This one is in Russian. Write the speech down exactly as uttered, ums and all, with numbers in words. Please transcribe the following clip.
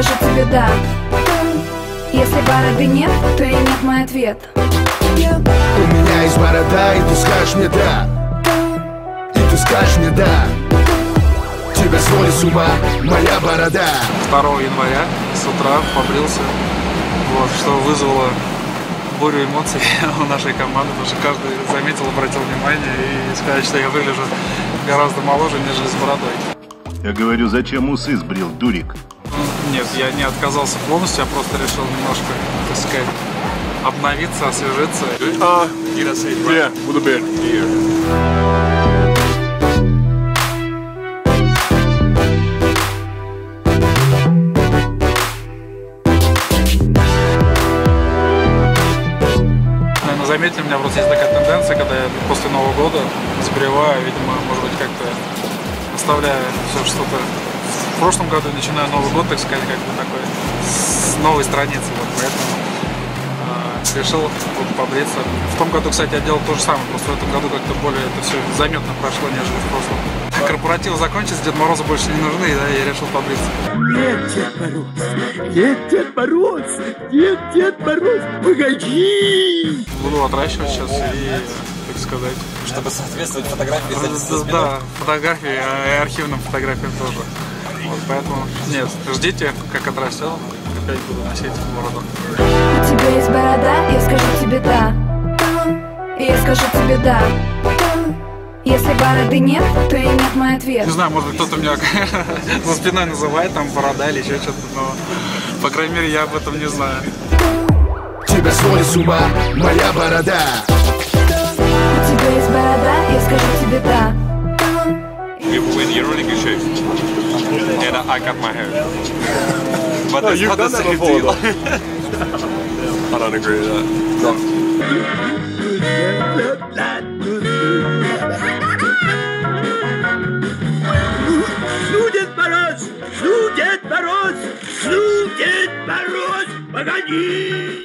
скажу тебе да. Если бороды нет, то и нет мой ответ. У меня есть борода, и ты скажешь мне да. И ты скажешь мне да. Тебя сводит с ума моя борода. второго января с утра побрился, вот, что вызвало бурю эмоций у нашей команды, потому что каждый заметил, обратил внимание и сказать, что я выгляжу гораздо моложе, нежели с бородой. Я говорю, зачем усы сбрил, дурик? Нет, я не отказался полностью, я просто решил немножко, так сказать, обновиться, освежиться. Uh, yeah, with a bit here. Заметили, у меня просто есть такая тенденция, когда я после Нового года сбриваю, видимо, может быть, как-то оставляя все что-то. В прошлом году начинаю Новый год, так сказать, как бы такой, с новой страницы, вот поэтому э, решил вот, побриться. В том году, кстати, я делал то же самое, просто в этом году как-то более это все заметно прошло, нежели в прошлом. Корпоратив закончился, Дед Мороза больше не нужны, да, я решил побриться. Нет, Дед Мороз, нет, Дед Мороз, нет, Дед Мороз, погоди! Буду отращивать сейчас и, так сказать... Чтобы соответствовать фотографии за Да, фотографии, и архивным фотографиям тоже. Вот, поэтому, нет, ждите, как отрастет, опять буду носить бороду. У тебя есть борода, я скажу тебе да. И я скажу тебе да. Если бороды нет, то и нет мой ответ. Не знаю, может быть, кто-то меня за спиной называет, там, борода или еще что-то, но, по крайней мере, я об этом не знаю. Тебя сводит с ума моя борода. У тебя есть борода, я скажу тебе да. You're running a show, and I cut my hair. But that's not the same deal. I don't agree with that. Ну, Дед Мороз, ну, Дед Мороз, ну, Дед Мороз, погоди!